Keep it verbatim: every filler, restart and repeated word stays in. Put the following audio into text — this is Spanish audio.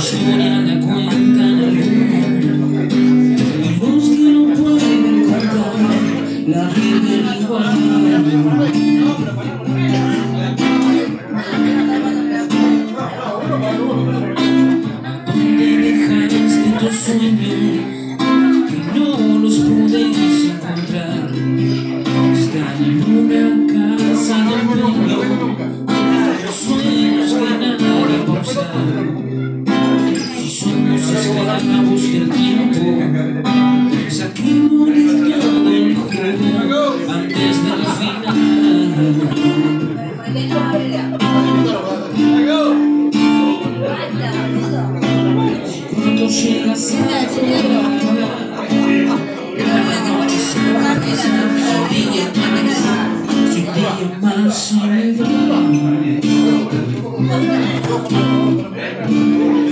historia la cuentan algunos, y los que no pueden contar la viven igual. ¿Dónde dejaste tus sueños que no los puedes encontrar? Están en una casa de empeño, los sueños que nadie va a usar. Si somos esclavos del tiempo, saquémosles todo el jugo antes del final. Cuando llegas a la si te llamas soledad.